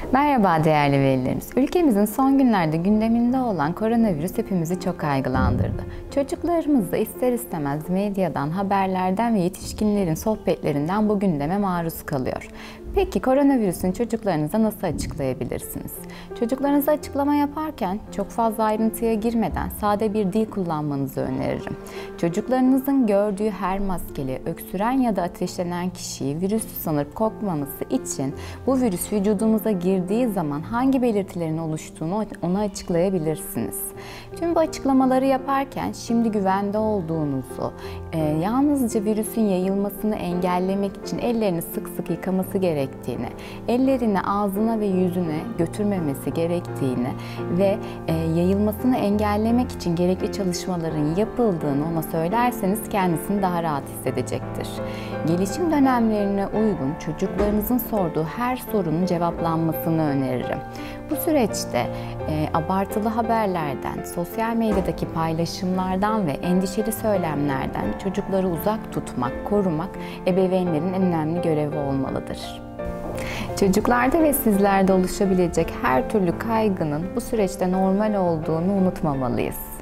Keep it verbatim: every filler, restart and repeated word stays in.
Merhaba değerli velilerimiz. Ülkemizin son günlerde gündeminde olan koronavirüs hepimizi çok kaygılandırdı. Çocuklarımız da ister istemez medyadan, haberlerden ve yetişkinlerin sohbetlerinden bu gündeme maruz kalıyor. Peki koronavirüsün çocuklarınıza nasıl açıklayabilirsiniz? Çocuklarınıza açıklama yaparken çok fazla ayrıntıya girmeden sade bir dil kullanmanızı öneririm. Çocuklarınızın gördüğü her maskeli, öksüren ya da ateşlenen kişiyi virüsü sanıp korkmaması için bu virüs vücudumuza girdiği zaman hangi belirtilerin oluştuğunu ona açıklayabilirsiniz. Tüm bu açıklamaları yaparken şimdi güvende olduğunuzu, e, yalnızca virüsün yayılmasını engellemek için ellerini sık sık yıkaması gerektiğini, ellerini ağzına ve yüzüne götürmemesi gerektiğini ve e, yayılmasını engellemek için gerekli çalışmaların yapıldığını ona söylerseniz kendisini daha rahat hissedecektir. Gelişim dönemlerine uygun çocuklarınızın sorduğu her sorunun cevaplanmasını öneririm. Bu süreçte e, abartılı haberlerden, sosyal medyadaki paylaşımlardan ve endişeli söylemlerden çocukları uzak tutmak, korumak ebeveynlerin en önemli görevi olmalıdır. Çocuklarda ve sizlerde oluşabilecek her türlü kaygının bu süreçte normal olduğunu unutmamalıyız.